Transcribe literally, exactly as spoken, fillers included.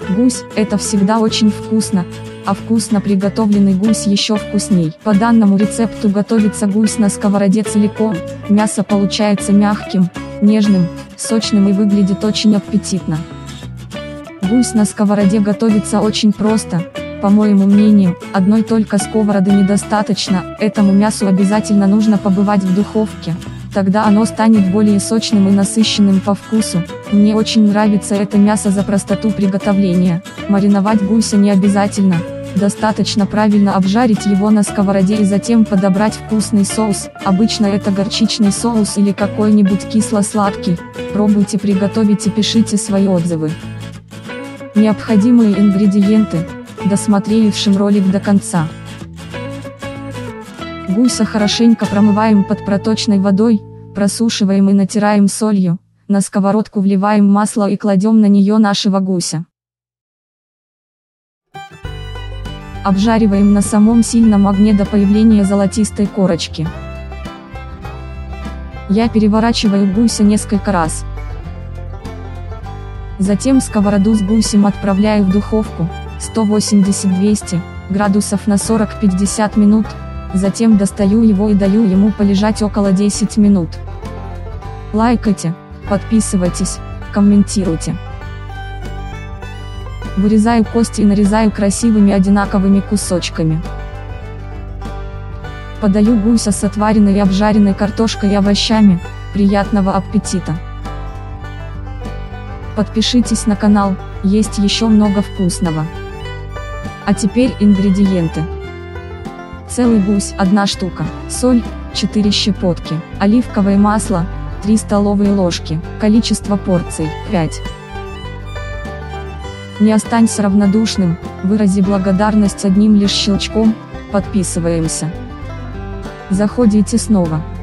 Гусь – это всегда очень вкусно, а вкусно приготовленный гусь еще вкусней. По данному рецепту готовится гусь на сковороде целиком, мясо получается мягким, нежным, сочным и выглядит очень аппетитно. Гусь на сковороде готовится очень просто, по моему мнению, одной только сковороды недостаточно, этому мясу обязательно нужно побывать в духовке, тогда оно станет более сочным и насыщенным по вкусу. Мне очень нравится это мясо за простоту приготовления. Мариновать гуся не обязательно, достаточно правильно обжарить его на сковороде и затем подобрать вкусный соус, обычно это горчичный соус или какой-нибудь кисло-сладкий. Пробуйте приготовить и пишите свои отзывы. Необходимые ингредиенты, досмотревшим ролик до конца. Гуся хорошенько промываем под проточной водой, просушиваем и натираем солью, на сковородку вливаем масло и кладем на нее нашего гуся. Обжариваем на самом сильном огне до появления золотистой корочки. Я переворачиваю гуся несколько раз. Затем сковороду с гусем отправляю в духовку, сто восемьдесят — двести градусов на сорок-пятьдесят минут, затем достаю его и даю ему полежать около десяти минут. Лайкайте, подписывайтесь, комментируйте. Вырезаю кости и нарезаю красивыми одинаковыми кусочками. Подаю гуся с отваренной и обжаренной картошкой и овощами. Приятного аппетита! Подпишитесь на канал, есть еще много вкусного. А теперь ингредиенты. Целый гусь — одна штука, соль — четыре щепотки, оливковое масло — три столовые ложки, количество порций — пять. Не останься равнодушным, вырази благодарность одним лишь щелчком, подписываемся. Заходите снова.